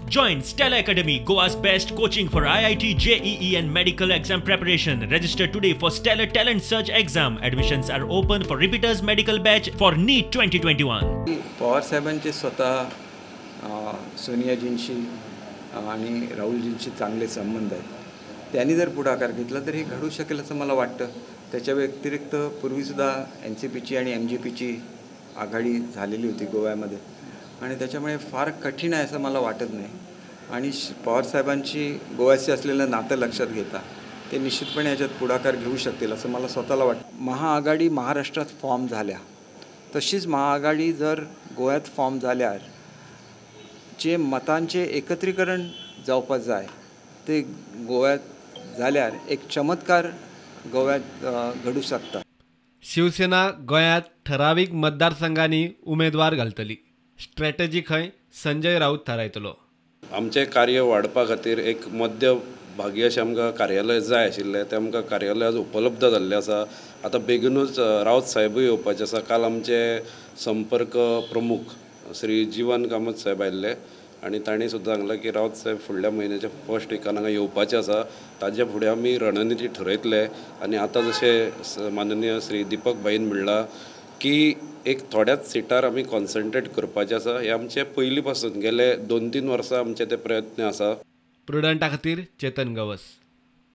Join Stella Academy, Goa's best coaching for IIT, JEE and medical exam preparation. Register today for Stellar Talent Search exam. Admissions are open for repeaters medical batch for NEET 2021. Pawar साहेबांचे स्वतः सोनियाजींशी आणि राहुलजींशी चांगले संबंध आहेत. त्यांनी जर पुढाकार घेतला तर हे घडू शकेल असं मला वाटतं. त्याच्या व्यतिरिक्त पूर्वीसुद्धा NCPची आणि MGPची आघाडी झालेली होती गोव्यामध्ये आणि त्याच्यामुळे फार कठीण आहे असं मला वाटत नाही. आणि पवार साहेबांची गोव्याशी असलेलं नातं लक्षात घेता ते निश्चितपणे याच्यात पुढाकार घेऊ शकतील असं मला स्वतःला वाटतं. महाआघाडी महाराष्ट्रात फॉर्म झाल्या तशीच महाआघाडी जर गोव्यात फॉर्म झाल्यावर जे मतांचे एकत्रीकरण जावपाक जाय ते गोव्यात झाल्यार एक चमत्कार गोव्यात घडू शकता. शिवसेना गोंयांत ठरावीक मतदारसंघांनी उमेदवार घालतली. स्ट्रॅटेजी खंय संजय राऊत थारायतलो. आमचे कार्य वाडपा खातीर एक मध्यभागी अशें आमकां कार्यालय जाय आशिल्लें तें आमकां कार्यालय आज उपलब्ध जाल्लें आसा. आतां बेगीनूच राऊत साहेबूय येवपाचे आसा. काल आमचे संपर्क प्रमुख श्री जीवन कामत साहेब आयिल्ले आनी तांणी सुद्दां सांगलां की राऊत साहेब फुडल्या म्हयन्याच्या फर्स्ट विकान हांगा येवपाचे आसा. ताजे फुडें आमी रणनिती ठरयतले आनी आतां जशें माननीय श्री दीपक भाईन म्हणलां की एक थोड्याच सिटार आमी कॉन्सन्ट्रेट करपाचें आसा. हे आमचे पयलीं पासून गेले 2-3 वर्सां आमचे ते प्रयत्न आसा. प्रुडंटा खातीर चेतन गवस.